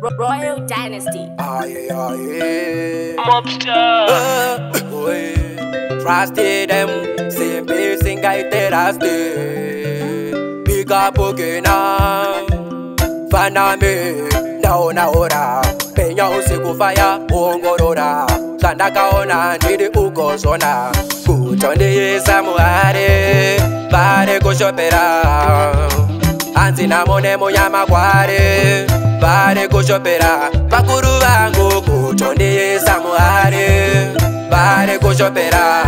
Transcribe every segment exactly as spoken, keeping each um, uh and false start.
Royal Dynasty. Aye, aye. Mobster. Uh, oye. Trusted them, same person I trusted. Big up again now. Faname, naona ora. Penya usiku fire, ongorora. Sandakaona ndiri ukozona. Kutonde samuare, Varikushopera. Anzi namone munyama kware, Varikushopera. Bakuru vangu kutonde samuare, Varikushopera.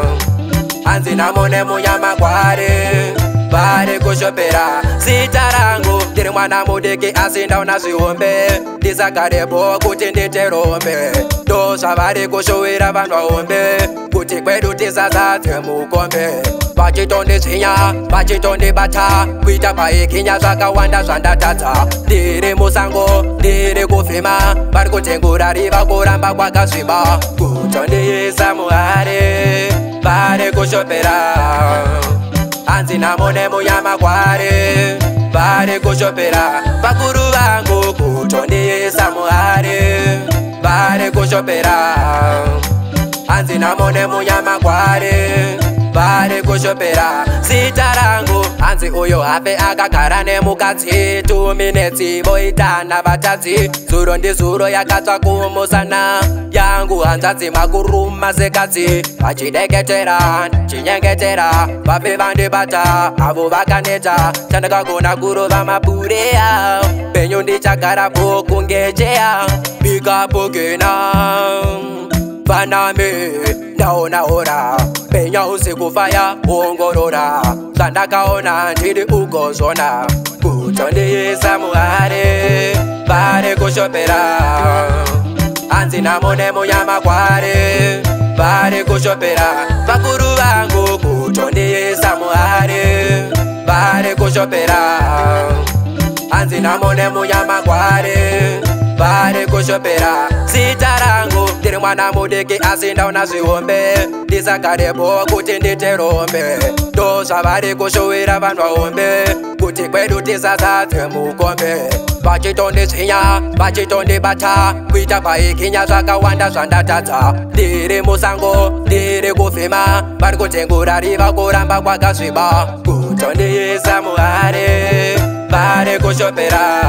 Anzi namone munyama kware, Varikushopera. Sitarangu ndiri mwana mudiki asi ndaona zviombe. Ndisagarebo kuti nditerombe. Ndozva Varikushowera vanhu vaombe. Kuti kwedu tisazadze mukombe. Vachitondizvinya, vachitondibata. Kuita paikinya zvakawanda zvandatadza. Ndiri musango, ndiri kufema. Vari kutengura riva kuramba kwakasviba. Kutondiisa muhare, Varikushopera. Anzi namone munyama kware, Varikushopera. Bakuru vangu kutondiisa muhare, Varikushopera. Anzi namone munyama kware, Varikushopera. Sitarangu anzi uyo hape akagara nemukadzi. Two minutes voitana vatadzi. Zuro ndizuro yakatsva kumusana. Yangu hanzvadzi makuruma sekadzi. Vachideketera, chinyengetera. Vape vandibata, avo vakaneta. Chandakagona kurova mabureya. Penyu ndichagarapo kungecheya. Big up again now. Faname, naona ora. Penya usiku fire, ongorora. Sandakaona ndiri ukozona. Kutondiisa muhare, Varikushopera. Anzi namone munyama kware, Varikushopera. Bakuru vangu kutondiisa muhare, Varikushopera. Anzi namone munyama kware, Varikushopera. Sitarangu ndiri mwana mudiki asi ndaona zviombe. Ndisagarebo kuti nditerombe. Ndozva Varikushowera vanhu vaombe. Kuti kwedu tisazadze mukombe. Vachitondizvinya, vachitondibata. Kuita paikinya zvakawanda zvandatadza. Ndiri musango, ndiri kufema. Vari kutengura riva kuramba kwakasviba. Kutondiisa muhare, Varikushopera.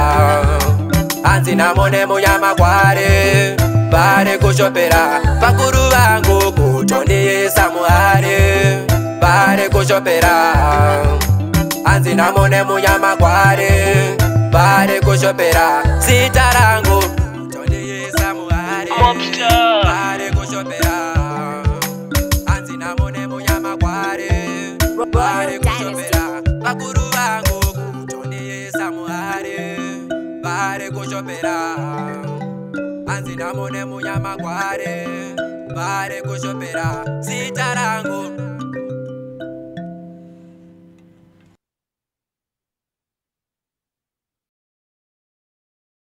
Anzi namone munyama kware, Varikushopera. Bakuru vangu kutondiisa muhare, Varikushopera. Anzi namone munyama kware, Varikushopera. Sitarangu kutondiisa muhare, Varikushopera. Anzi namone munyama kware, Varikushopera. Bakuru vangu kutondiisa muhare, Varikushopera. Anzi namone munyama kware, Varikushopera. Sitarangu